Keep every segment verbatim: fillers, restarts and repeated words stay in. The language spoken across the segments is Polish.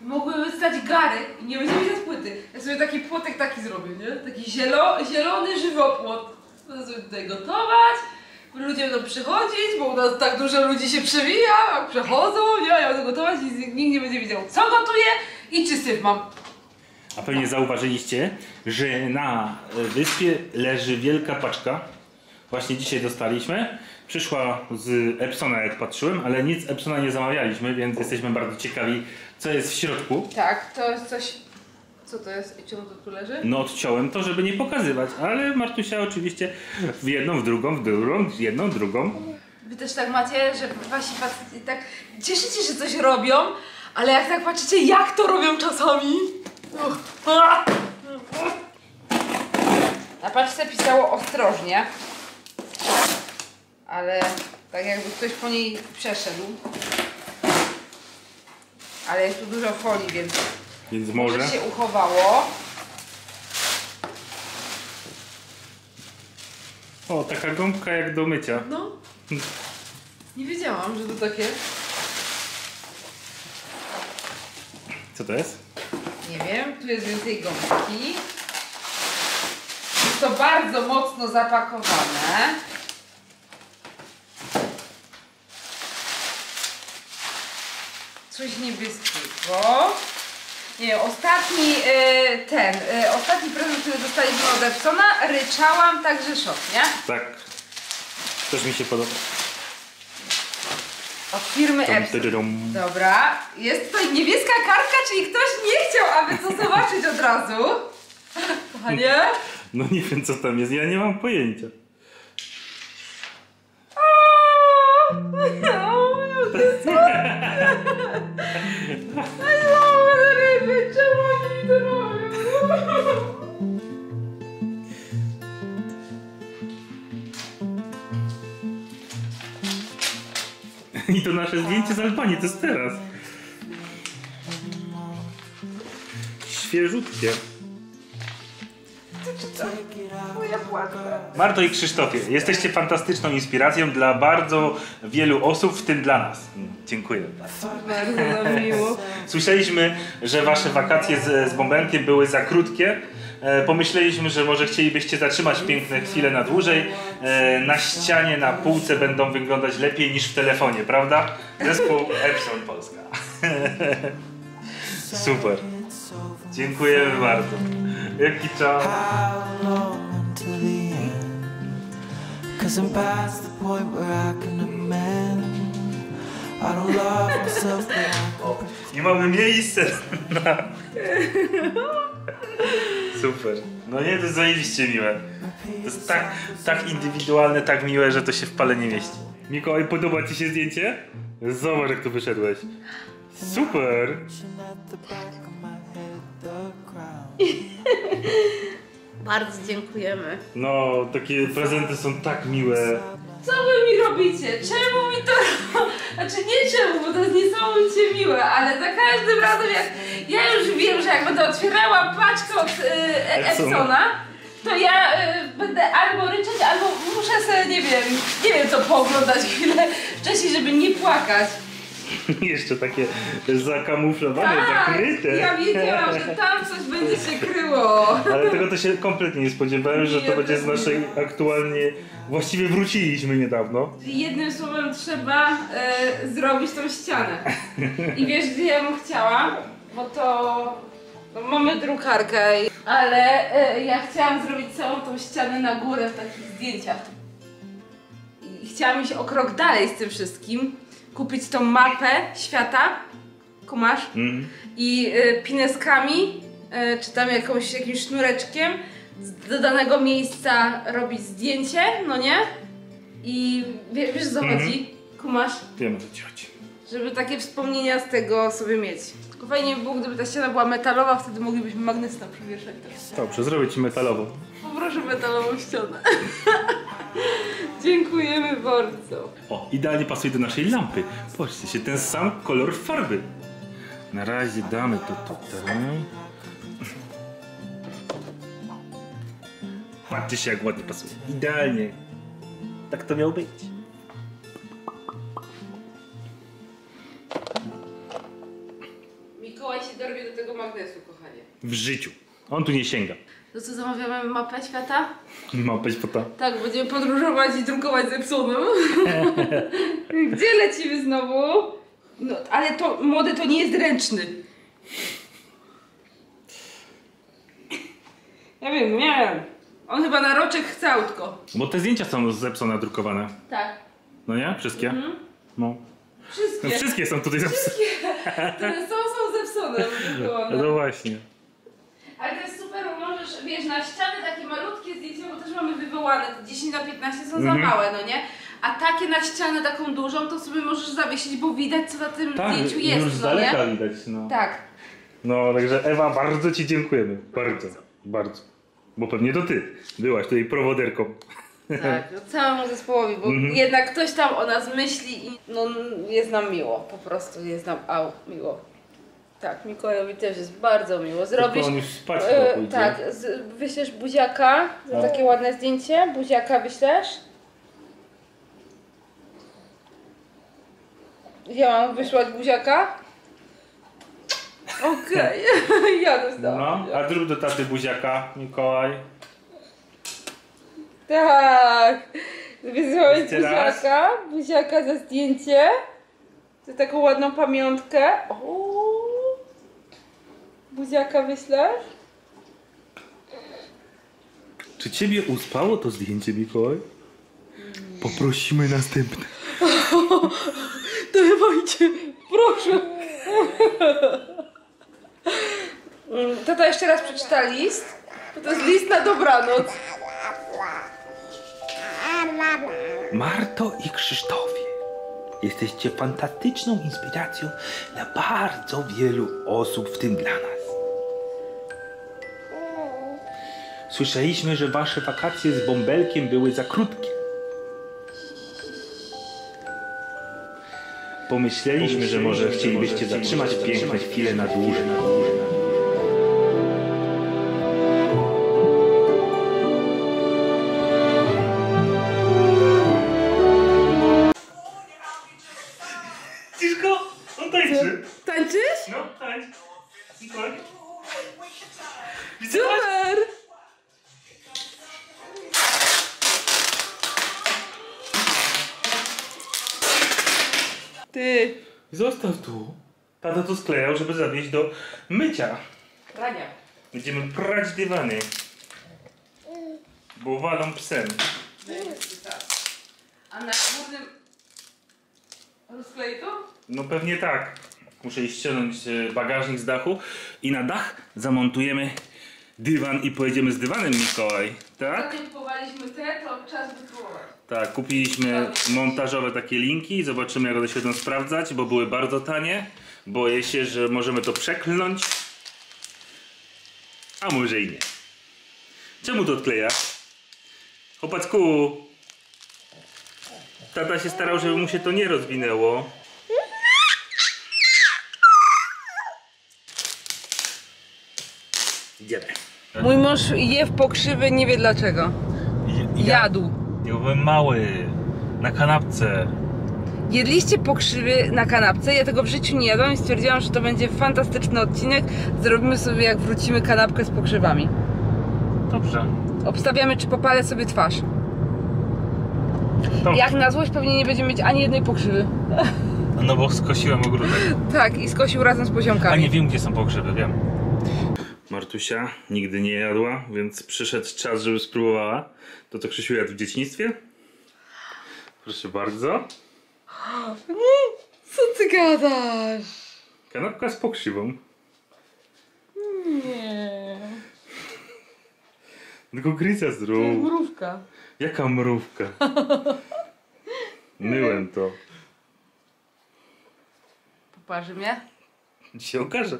Mogłyby stać gary i nie będziemy widać płyty. Ja sobie taki płotek taki zrobię, nie? Taki zielo, zielony żywopłot. Będę sobie tutaj gotować, ludzie będą przychodzić, bo u nas tak dużo ludzi się przewija, a przechodzą, nie? Ja będę gotować i nikt nie będzie wiedział, co gotuję i czy syf mam. A pewnie zauważyliście, że na wyspie leży wielka paczka. Właśnie dzisiaj dostaliśmy. Przyszła z Epsona, jak patrzyłem, ale nic Epsona nie zamawialiśmy, więc jesteśmy bardzo ciekawi, co jest w środku. Tak, to jest coś... Co to jest i czemu to tu leży? No odciąłem to, żeby nie pokazywać, ale Martusia oczywiście w jedną, w drugą, w drugą, w jedną, w drugą. Wy też tak macie, że wasi faceci tak cieszycie, że coś robią, ale jak tak patrzycie, jak to robią czasami? Na paczce pisało ostrożnie, ale tak jakby ktoś po niej przeszedł. Ale jest tu dużo folii, więc, więc może się uchowało. O, taka gąbka jak do mycia. No. Nie wiedziałam, że to takie. Co to jest? Nie wiem, tu jest więcej gąbki. Jest to bardzo mocno zapakowane. Coś niebieskiego. Nie, ostatni y, ten, y, ostatni prezent, który dostaliśmy od Epsona, ryczałam także szok, nie? Tak. Też mi się podoba. Od firmy Epson. Dobra, jest tutaj niebieska kartka, czyli ktoś nie chciał, aby to zobaczyć od razu. Kochanie? No nie wiem, co tam jest, ja nie mam pojęcia. O, to jest słodkie. Aj, małe ryby, czemu oni mi to robią? I to nasze zdjęcie z Albanii, to jest teraz. Świeżutkie. Marto i Krzysztofie, jesteście fantastyczną inspiracją dla bardzo wielu osób, w tym dla nas. Dziękuję. Bardzo nam miło. Słyszeliśmy, że wasze wakacje z, z Bąbenkiem były za krótkie. E, pomyśleliśmy, że może chcielibyście zatrzymać piękne chwile na dłużej. E, na ścianie, na półce będą wyglądać lepiej niż w telefonie, prawda? Zespół Epson Polska. Super. Dziękujemy bardzo. Jaki czas. Nie mamy miejsca na... Super. No nie, to jest zajebiście miłe. To jest tak, tak indywidualne, tak miłe, że to się w pale nie mieści. Mikołaj, podoba ci się zdjęcie? Zobacz, jak tu wyszedłeś. Super. Bardzo dziękujemy. No, takie prezenty są tak miłe. Co wy mi robicie? Czemu mi to Znaczy nie czemu, bo to jest niesamowicie miłe, ale za każdym razem jak... Ja już wiem, że jak będę otwierała paczkę od y, Epsona, to ja y, będę albo ryczeć, albo muszę sobie, nie wiem, nie wiem co pooglądać chwilę wcześniej, żeby nie płakać. Jeszcze takie zakamuflowane, tak, zakryte. Ja wiedziałam, że tam coś będzie się kryło. Ale tego to się kompletnie nie spodziewałem, że to będzie z naszej aktualnie... Właściwie wróciliśmy niedawno. Jednym słowem trzeba e, zrobić tą ścianę. I wiesz, gdzie ja bym chciała? Bo to... No, mamy drukarkę, ale e, ja chciałam zrobić całą tą ścianę na górę w takich zdjęciach. I chciałam iść o krok dalej z tym wszystkim. Kupić tą mapę świata, kumasz? Mm. I e, pineskami, e, czy tam jakąś, jakimś sznureczkiem do danego miejsca robić zdjęcie, no nie? I wie, wiesz, o co chodzi? Mm-hmm. Kumasz? Wiem, o co ci chodzi. Żeby takie wspomnienia z tego sobie mieć. Tylko fajnie by było, gdyby ta ściana była metalowa, wtedy moglibyśmy magnesem przywieszać też. Dobrze, zrobię ci metalową. Poproszę metalową ścianę. Dziękujemy bardzo. O, idealnie pasuje do naszej lampy. Patrzcie się, ten sam kolor farby. Na razie damy to tutaj. Patrzcie się, jak ładnie pasuje. Idealnie. Tak to miało być. Mikołaj się dorwie do tego magnesu, kochanie. W życiu. On tu nie sięga. To co, zamawiamy mapę świata? Mapę świata. Tak, będziemy podróżować i drukować z Epsonem. Gdzie lecimy znowu? No, ale to młody to nie jest ręczny. Ja wiem, nie wiem. On chyba na roczek chce autko. Bo te zdjęcia są z Epsona drukowane. Tak. No nie? Wszystkie? Mhm. No. Wszystkie. No, wszystkie są tutaj zapisane. Wszystkie. Które są, są z Epsonem drukowane. No właśnie. Ale to jest super, bo możesz, wiesz, na ściany takie malutkie zdjęcia, bo też mamy wywołane, te dziesięć na piętnaście są Mhm. za małe, no nie? A takie na ścianę taką dużą, to sobie możesz zawiesić, bo widać, co na tym Tak, zdjęciu jest, już z no daleka nie? widać. No. Tak. No, także Ewa, bardzo ci dziękujemy. Bardzo. Bardzo. Bo pewnie to ty byłaś tutaj prowoderką. Tak, no całemu zespołowi, bo Mhm. jednak ktoś tam o nas myśli i no jest nam miło, po prostu jest nam au, miło. Tak, Mikołajowi też jest bardzo miło. Zrobisz, Tylko on już spać e, chyba pójdzie. tak, z, wyślesz buziaka, za O. takie ładne zdjęcie, buziaka wyślesz. Ja mam wysłać buziaka? Okej, ja dostałam. No, a zrób do taty buziaka, Mikołaj. Tak, wysłałeś Jeszcze raz. buziaka, buziaka za zdjęcie. Za taką ładną pamiątkę. O, buziaka wyślesz? Czy ciebie uspało to zdjęcie, Mikołaj? Poprosimy następne. Dawajcie, proszę. Mm, Tata jeszcze raz przeczyta list. Bo to jest list na dobranoc. Marto i Krzysztofie, jesteście fantastyczną inspiracją dla bardzo wielu osób, w tym dla nas. Słyszeliśmy, że wasze wakacje z bąbelkiem były za krótkie. Pomyśleliśmy, że może chcielibyście zatrzymać piękne chwile na dłużej. Widzisz go? On tańczy. Tańczysz? No, tańcz. Mikołaj. Super! Ty. Zostaw tu. Tata to sklejał, żeby zawieźć do mycia. Rania. Będziemy prać dywany. Bo walą psem. A na górnym... Rozklei to? No pewnie tak. Muszę iść ściągnąć e, bagażnik z dachu i na dach zamontujemy dywan i pojedziemy z dywanem, Mikołaj. Tak? Zanim kupowaliśmy te, to czas wypróbować. Tak, kupiliśmy montażowe takie linki. Zobaczymy, jak one się będą sprawdzać, bo były bardzo tanie. Boję się, że możemy to przeklnąć. A może i nie. Czemu to odklejasz? Chłopacku! Tata się starał, żeby mu się to nie rozwinęło. Idziemy. Mój mąż je w pokrzywy, nie wie dlaczego. Jadł. Ja byłem mały. Na kanapce. Jedliście pokrzywy na kanapce, ja tego w życiu nie jadłam i stwierdziłam, że to będzie fantastyczny odcinek. Zrobimy sobie, jak wrócimy, kanapkę z pokrzywami. Dobrze. Obstawiamy, czy popalę sobie twarz. Dobrze. Jak na złość pewnie nie będziemy mieć ani jednej pokrzywy. No bo skosiłem ogródek. Tak, i skosił razem z poziomkami. A nie wiem, gdzie są pogrzeby, wiem. Martusia nigdy nie jadła, więc przyszedł czas, żeby spróbowała. To co Krzysiu jadł w dzieciństwie? Proszę bardzo. Co ty gadasz? Kanapka z pokrzywą. Nie. Tylko grycia zrób. Mrówka. Jaka mrówka? Myłem to. Poparzy mnie. Dzisiaj okaże.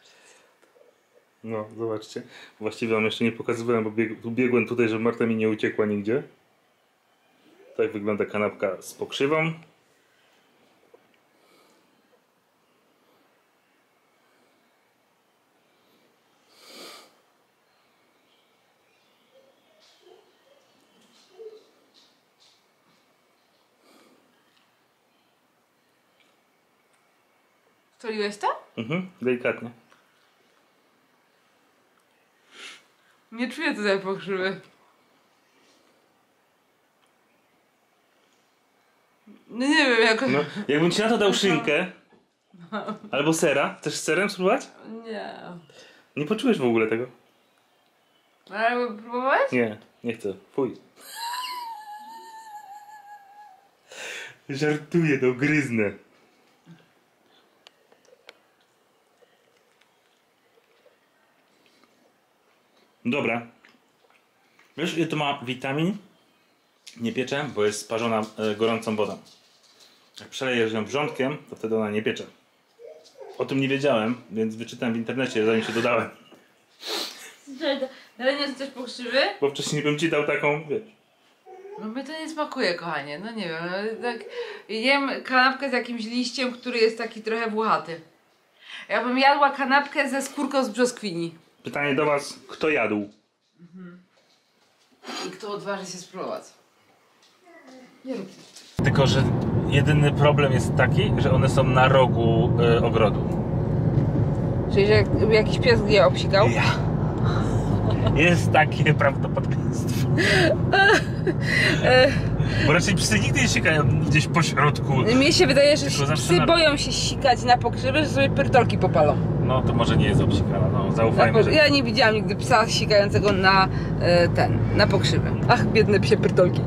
No, zobaczcie. Właściwie wam jeszcze nie pokazywałem, bo bieg biegłem tutaj, żeby Marta mi nie uciekła nigdzie. Tak wygląda kanapka z pokrzywą. Soliłeś to? Mhm, delikatnie. Nie czuję tutaj pokrzywy. No nie wiem, jak... No, jakbym ci na to dał szynkę albo sera, chcesz z serem spróbować? Nie. Nie poczujesz w ogóle tego. Ale próbowałeś? Nie, nie chcę. Fuj. Żartuję, to gryznę. Dobra. Wiesz, ile to ma witamin? Nie piecze, bo jest sparzona e, gorącą wodą. Jak przelejesz ją wrzątkiem, to wtedy ona nie piecze. O tym nie wiedziałem, więc wyczytałem w internecie, zanim się dodałem. Ale nie jesteś pokrzywy? Bo wcześniej bym ci dał taką, wiesz. No mnie to nie smakuje, kochanie. No nie wiem, no, tak jem kanapkę z jakimś liściem, który jest taki trochę włochaty. Ja bym jadła kanapkę ze skórką z brzoskwini. Pytanie do was, kto jadł? Mhm. I kto odważy się spróbować? Nie rób. Tylko, że jedyny problem jest taki, że one są na rogu y, ogrodu. Czyli, że jak, jakiś pies je obsikał? Ja. Jest takie prawdopodobieństwo. Bo raczej psy nigdy nie sikają gdzieś po środku. Mnie się wydaje, że Tylko zawsze psy na- boją się sikać na pokrzywy, że sobie pyrtolki popalą. No to może nie jest obsikana, no Tak, zaufajmy. bo ja nie widziałam nigdy psa sikającego na e, ten, na pokrzywy. Ach, biedne psie pyrtolki.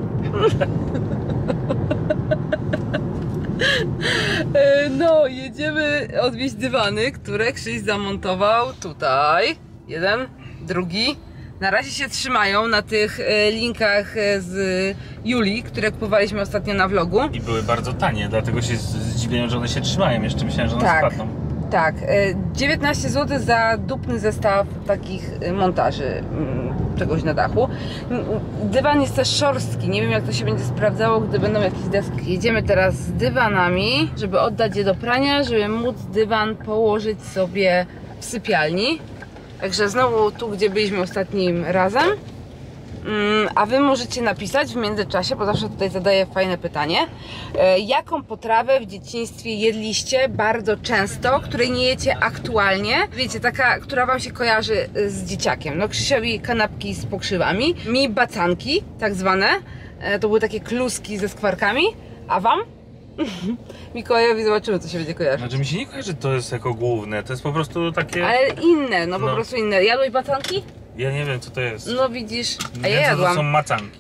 E, No, jedziemy odwieźć dywany, które Krzyś zamontował tutaj. Jeden, drugi. Na razie się trzymają na tych e, linkach e, z Julii, które kupowaliśmy ostatnio na vlogu. I były bardzo tanie, dlatego się zdziwiłem, że one się trzymają. Jeszcze myślałem, że one Tak. spadną. Tak, e, dziewiętnaście złotych za dupny zestaw takich e, montaży mm, czegoś na dachu. Mm, Dywan jest też szorstki, nie wiem jak to się będzie sprawdzało, gdy będą jakieś deski. Jedziemy teraz z dywanami, żeby oddać je do prania, żeby móc dywan położyć sobie w sypialni. Także znowu tu, gdzie byliśmy ostatnim razem. Mm, A wy możecie napisać w międzyczasie, bo zawsze tutaj zadaję fajne pytanie, e, jaką potrawę w dzieciństwie jedliście bardzo często, której nie jecie aktualnie, wiecie, taka, która wam się kojarzy e, z dzieciakiem. No Krzysiowi kanapki z pokrzywami, mi bacanki tak zwane, e, to były takie kluski ze skwarkami, a wam? Mikołajowi zobaczymy, co się będzie kojarzyć. Znaczy mi się nie kojarzy, że to jest jako główne, to jest po prostu takie... Ale inne, no po No. prostu inne. Jadłeś bacanki? Ja nie wiem co to jest. No widzisz, a Nie ja wiem, co to jadłam. są macanki.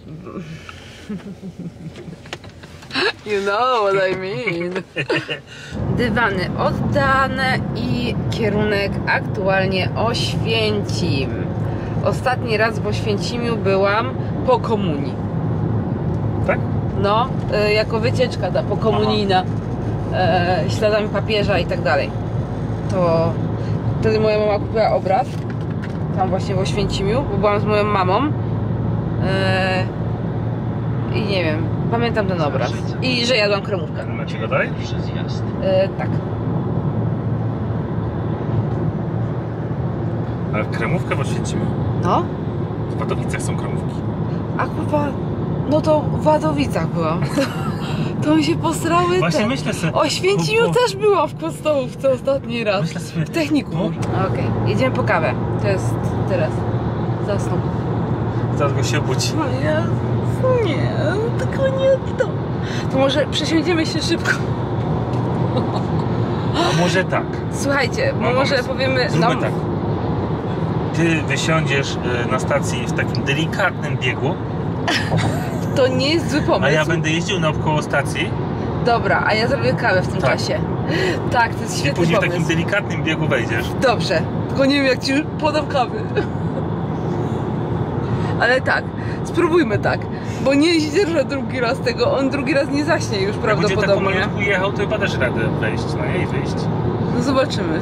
You know what I mean. Dywany oddane i kierunek aktualnie Oświęcim. Ostatni raz w Oświęcimiu byłam po komunii. Tak? No, y, jako wycieczka ta pokomunijna, e, śladami papieża i tak dalej. To wtedy moja mama kupiła obraz, tam właśnie w Oświęcimiu, bo byłam z moją mamą. E, I nie wiem, pamiętam ten obraz. I że jadłam kremówkę. Macie go dalej? E, tak. Ale kremówkę w Oświęcimiu. No, W Wadowicach są kremówki. a kurwa, no to w Wadowicach byłam. To mi się posrały Właśnie te. myślę sobie... Oświęcimiu bo- też byłam w podstawówce ostatni raz. Myślę sobie... W technikum. No. Okej, jedziemy po kawę. To jest teraz. Zasnął. Zaraz go się obudzi. O Jezus, nie, tylko nie to. To może przesiądziemy się szybko. A może tak. Słuchajcie, No, może pomysł. powiemy... Zróbmy tak. Ty wysiądziesz y, na stacji w takim delikatnym biegu, To nie jest zły pomysł. a ja będę jeździł naokoło stacji Dobra, a ja zrobię kawę w tym Tak. czasie. Tak, to jest i świetny później w pomysł. takim delikatnym biegu wejdziesz. Dobrze, tylko nie wiem jak ci podam kawy. Ale tak, spróbujmy tak, bo nie zdzierżę drugi raz tego, on drugi raz nie zaśnie już Jak będzie tak prawdopodobnie. pomalutku jechał, to chyba dasz radę wejść, no nie? I wyjść. No zobaczymy.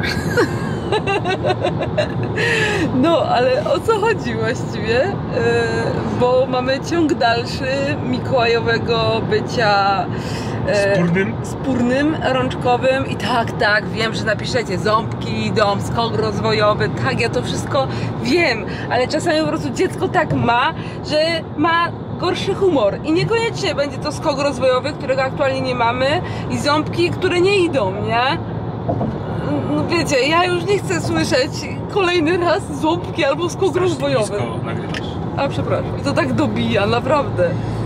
No, ale o co chodzi właściwie? Yy, bo mamy ciąg dalszy mikołajowego bycia yy, Spórnym? spórnym, rączkowym i tak, tak, wiem, że napiszecie ząbki idą, skok rozwojowy, tak, ja to wszystko wiem, ale czasami po prostu dziecko tak ma, że ma gorszy humor i niekoniecznie będzie to skok rozwojowy, którego aktualnie nie mamy i ząbki, które nie idą, nie? No wiecie, ja już nie chcę słyszeć kolejny raz ząbki albo skok rozwojowy. Nagrywasz. A przepraszam, to tak dobija, naprawdę.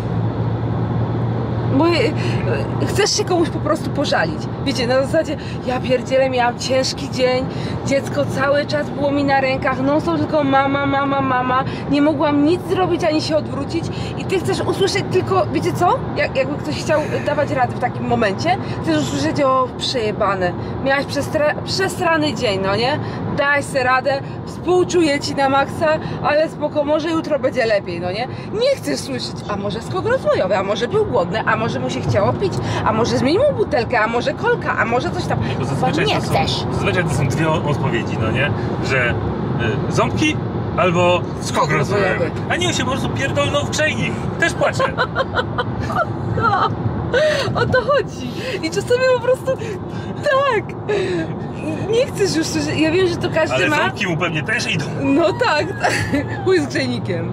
Moje, chcesz się komuś po prostu pożalić. Wiecie, na zasadzie, ja pierdzielę, miałam ciężki dzień, dziecko cały czas było mi na rękach, no to tylko mama, mama, mama, nie mogłam nic zrobić ani się odwrócić i ty chcesz usłyszeć tylko, wiecie co? Jak, jakby ktoś chciał dawać radę w takim momencie, chcesz usłyszeć, o przejebane, miałaś przestra przesrany dzień, no nie? Daj se radę, współczuję ci na maksa, ale spoko, może jutro będzie lepiej, no nie? Nie chcesz słyszeć, a może skok rozwojowy, a może był głodny, a może mu się chciało pić, a może zmienił butelkę, a może kolka, a może coś tam. Bo zazwyczaj, nie to chcesz. są, zazwyczaj to są dwie odpowiedzi, no nie? Że y, ząbki albo skok Skok rozwojowy. rozwojowy. A nie, on się po prostu pierdolnął w czajnik. Też płaczę. No, o to chodzi. I czasami po prostu tak. Nie chcesz już słyszeć. Ja wiem, że to każdy Ale ma. ząbki mu pewnie też idą. No tak, tak. Chuj z grzejnikiem.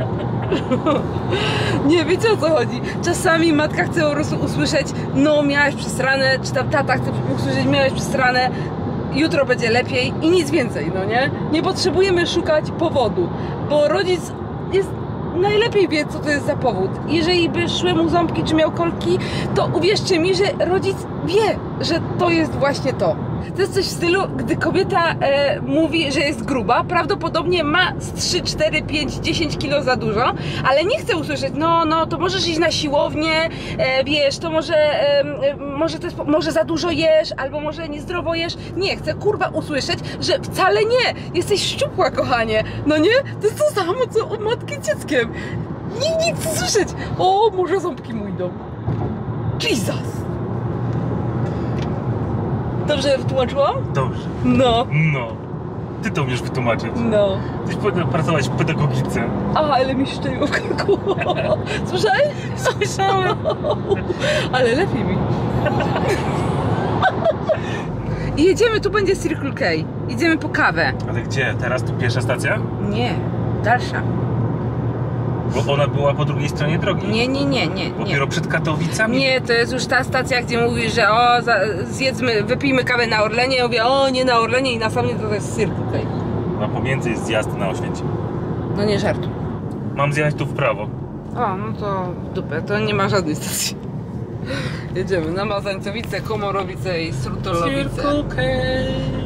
Nie, wiecie o co chodzi. Czasami matka chce po prostu usłyszeć, no miałaś przesrane, czy tam tata chce usłyszeć, miałaś przesrane, jutro będzie lepiej i nic więcej, no nie? Nie potrzebujemy szukać powodu, bo rodzic jest najlepiej wie, co to jest za powód. Jeżeli by szły mu ząbki, czy miał kolki, to uwierzcie mi, że rodzic wie, że to jest właśnie to. To jest coś w stylu, gdy kobieta e, mówi, że jest gruba, prawdopodobnie ma z trzy, cztery, pięć, dziesięć kilo za dużo, ale nie chce usłyszeć, no, no, to możesz iść na siłownię, e, wiesz, to może, e, może, to jest, może za dużo jesz, albo może niezdrowo jesz. Nie, chcę kurwa usłyszeć, że wcale nie, jesteś szczupła, kochanie, no nie? To jest to samo, co u matki z dzieckiem. Nikt nie chce słyszeć, o, może ząbki mu idą. Jesus! Dobrze wytłumaczyłam? Dobrze. No, No. Ty to umiesz wytłumaczyć. no. Tyś powinna pracować w pedagogice. A, ale mi szczeliło w karku. Słyszałeś? Słyszałem. Ale lepiej mi. I jedziemy, tu będzie Circle K. Idziemy po kawę. Ale gdzie? Teraz tu pierwsza stacja? Nie, dalsza. Bo ona była po drugiej stronie drogi. Nie, nie, nie, nie, nie. Dopiero przed Katowicami. Nie, to jest już ta stacja, gdzie mówisz, że o, za, zjedzmy, wypijmy kawę na Orlenie. Ja mówię, o, nie na Orlenie i na samym to jest Circle K. A pomiędzy jest zjazd na Oświęcim. No nie żartuj. Mam zjechać tu w prawo. O, no to w dupę, to nie ma żadnej stacji. Jedziemy na Mazańcowice, Komorowice i Strutolowice. Circle K.